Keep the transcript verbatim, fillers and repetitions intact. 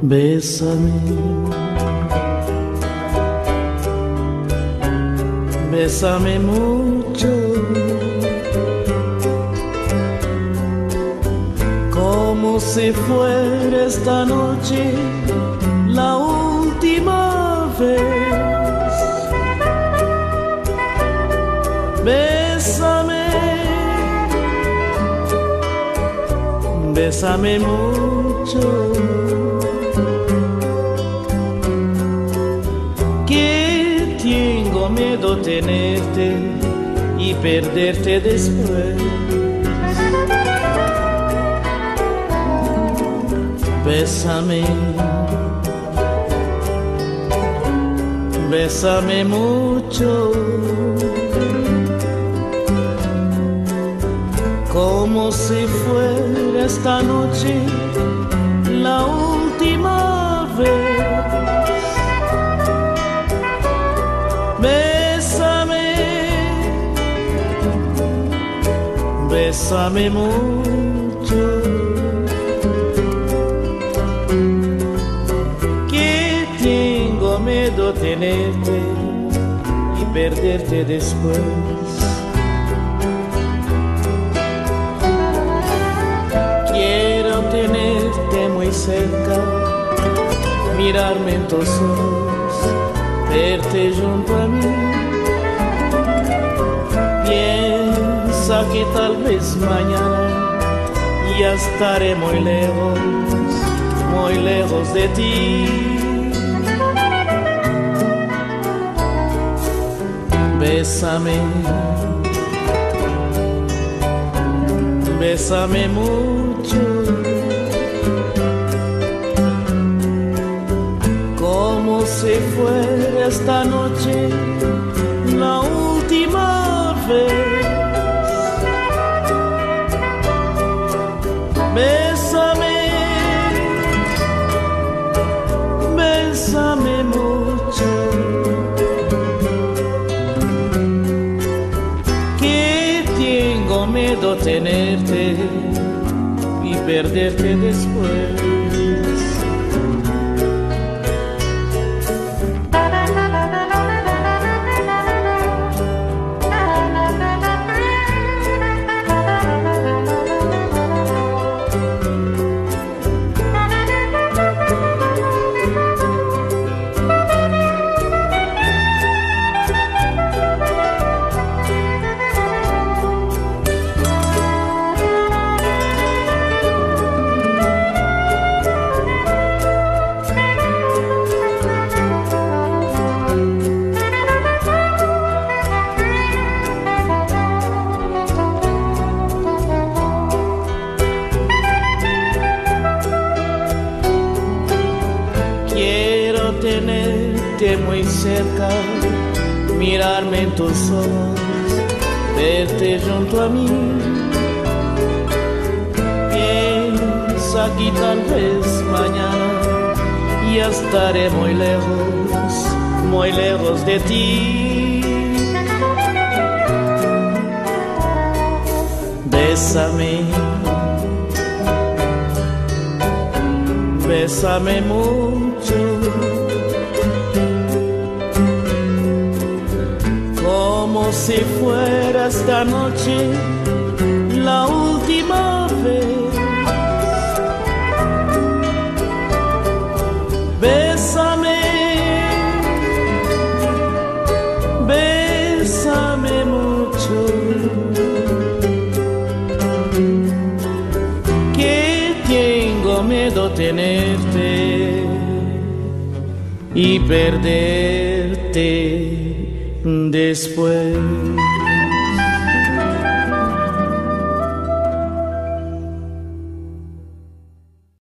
Bésame, bésame mucho, como si fuera esta noche la última vez. Bésame, bésame mucho, que tengo miedo tenerte y perderte después. Bésame, bésame mucho, como si fuera esta noche la última vez. Bésame, bésame mucho, que tengo miedo tenerte y perderte después. Tenerte muy cerca, mirarme en tus ojos, verte junto a mí. Piensa que tal vez mañana ya estaré muy lejos, muy lejos de ti. Bésame, bésame mucho, como si fuera esta noche la última vez. Bésame, bésame mucho, que tengo miedo tenerte y perderte después. Quiero tenerte muy cerca, mirarme en tus ojos, verte junto a mí. Piensa que tal vez mañana ya estaré muy lejos, muy lejos de ti. Bésame, bésame mucho, como si fuera esta noche la última vez. Bésame, bésame mucho, que tengo miedo tenerte y perderte después.